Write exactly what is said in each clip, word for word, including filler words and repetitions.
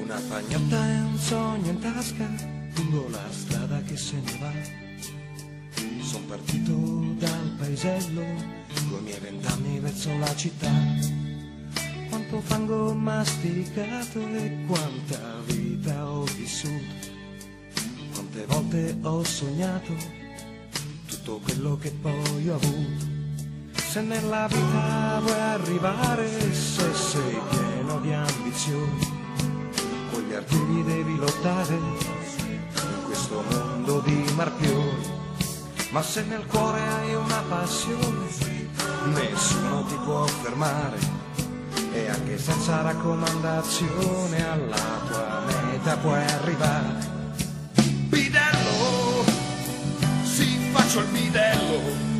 Una pagnotta e un sogno in tasca, lungo la strada che se ne va. Son partito dal paesello, coi miei vent'anni verso la città. Quanto fango ho masticato e quanta vita ho vissuto. Quante volte ho sognato tutto quello che poi ho avuto. Se nella vita vuoi arrivare, se sei pieno di ambizioni, con gli artigli devi lottare in questo mondo di marpioni. Ma se nel cuore hai una passione, nessuno ti può fermare, e anche senza raccomandazione alla tua meta puoi arrivare. Bidello, sì, faccio il bidello.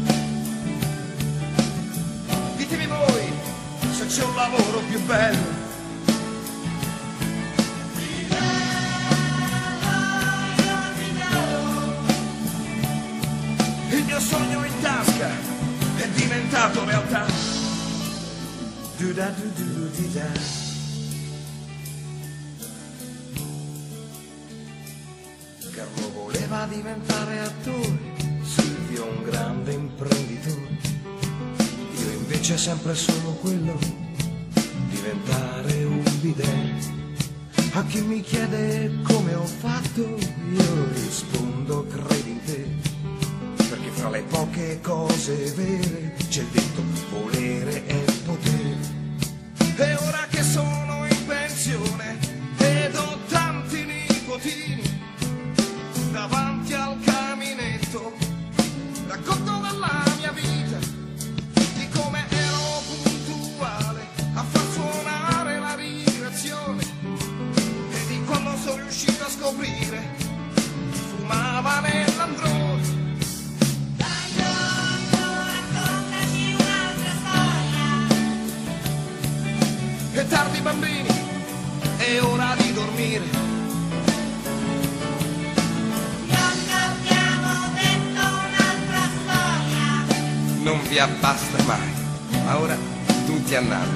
Ditemi voi se c'è un lavoro più bello. Il mio sogno in tasca è diventato realtà. Du-da-du-du-du-di-da. Carlo voleva diventare attore, Silvio un grande imprenditore. Io invece sempre solo quello, diventare un bidet. A chi mi chiede come ho fatto, io rispondo credi in te. Perché fra le poche cose vere c'è il detto volere e potere. E ora che sono in pensione ed ho tanti nipotini, davanti al caminetto racconto della mia vita, di come ero puntuale a far suonare la vibrazione, e di quando sono riuscito a scoprire fumava nell'androne. È tardi bambini, è ora di dormire. Non abbiamo detto un'altra storia. Non vi abbasta mai, ma ora tutti a nanna.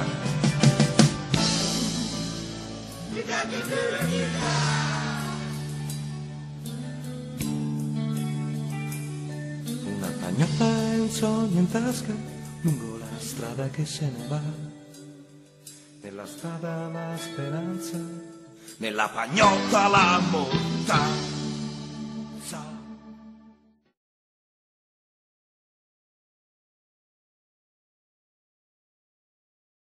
Una pagnotta e un sogno in tasca, lungo la strada che se ne va. Nella strada la speranza, nella pagnotta la bontà.